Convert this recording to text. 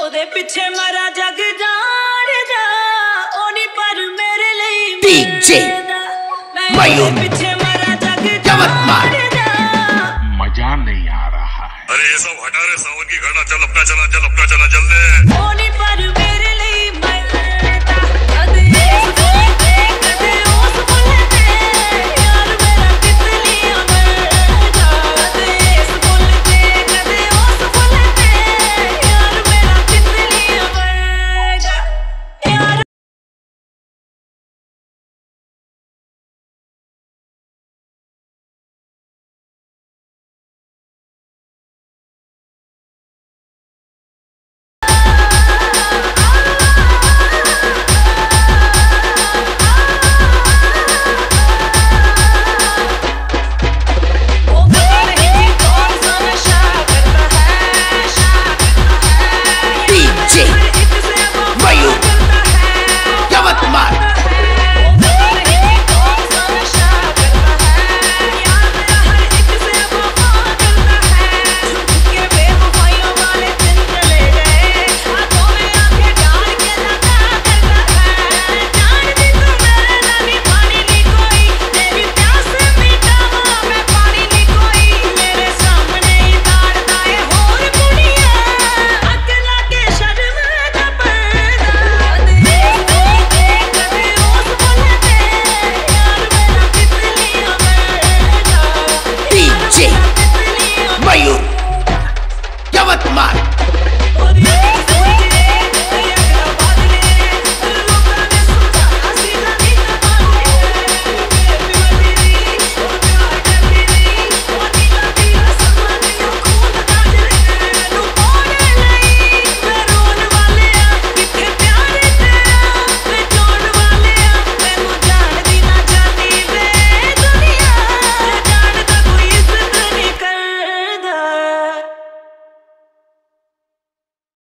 ओदे पिछे मरा जग जान जा ओनी पर मेरे लिए डीजे मयूर यवतमाल। मजा नहीं आ रहा है। अरे ये सब हटा रे, सावन की घड़ा, चल अपना चला, चल अपना चला, चल।